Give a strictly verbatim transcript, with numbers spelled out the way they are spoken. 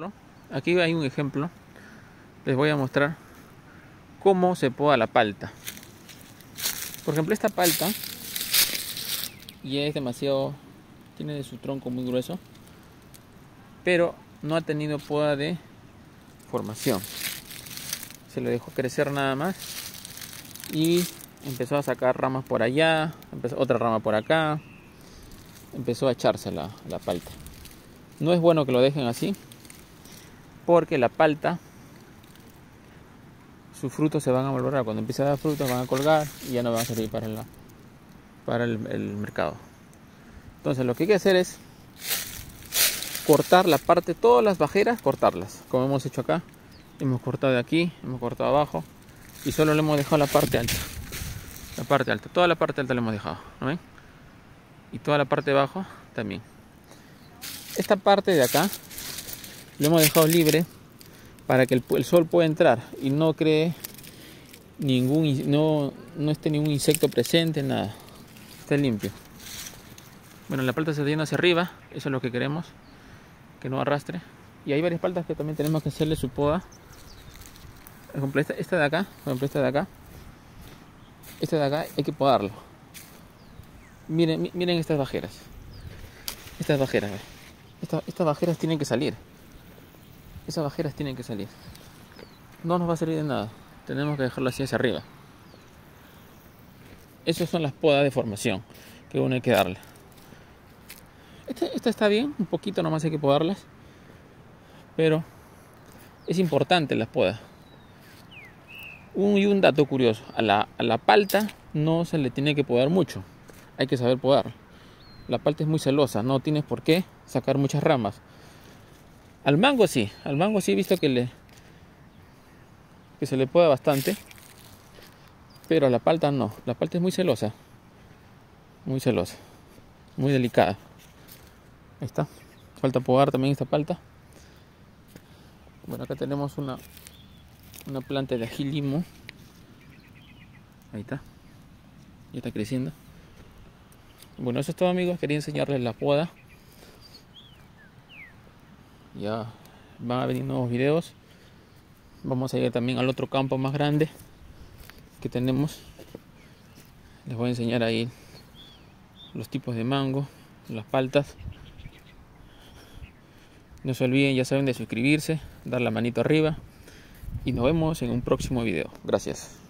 Aquí hay un ejemplo. Les voy a mostrar cómo se poda la palta. Por ejemplo, esta palta ya es demasiado, tiene su tronco muy grueso, pero no ha tenido poda de formación. Se le dejó crecer nada más y empezó a sacar ramas por allá, empezó otra rama por acá, empezó a echarse la, la palta. No es bueno que lo dejen así, porque la palta, sus frutos se van a volver a, cuando empiece a dar frutos van a colgar y ya no van a servir para, la, para el, el mercado. Entonces lo que hay que hacer es cortar la parte, todas las bajeras, cortarlas, como hemos hecho acá. Hemos cortado de aquí, hemos cortado abajo y solo le hemos dejado la parte alta. La parte alta, toda la parte alta le hemos dejado, ¿no ven? Y toda la parte de abajo también. Esta parte de acá lo hemos dejado libre para que el, el sol pueda entrar y no cree ningún, no, no esté ningún insecto presente, nada. Está limpio. Bueno, la palta se está yendo hacia arriba, eso es lo que queremos, que no arrastre. Y hay varias paltas que también tenemos que hacerle su poda. Por ejemplo, esta, esta de acá, por ejemplo, esta de acá, esta de acá hay que podarlo. Miren, miren estas bajeras. Estas bajeras, estas, estas bajeras tienen que salir. Esas bajeras tienen que salir. No nos va a servir de nada. Tenemos que dejarlo así hacia arriba. Esas son las podas de formación que uno hay que darle. Esta, esta está bien, un poquito nomás hay que podarlas. Pero es importante las podas. Un, y un dato curioso, a la, a la palta no se le tiene que podar mucho, hay que saber podar. La palta es muy celosa, no tienes por qué sacar muchas ramas. Al mango sí, al mango sí he visto que, le, que se le poda bastante, pero a la palta no, la palta es muy celosa, muy celosa, muy delicada. Ahí está, falta podar también esta palta. Bueno, acá tenemos una una planta de ají limo. Ahí está, ya está creciendo. Bueno, eso es todo, amigos, quería enseñarles la poda. Ya van a venir nuevos videos. Vamos a ir también al otro campo más grande que tenemos. Les voy a enseñar ahí los tipos de mango, las paltas. No se olviden, ya saben, de suscribirse, dar la manito arriba. Y nos vemos en un próximo video. Gracias.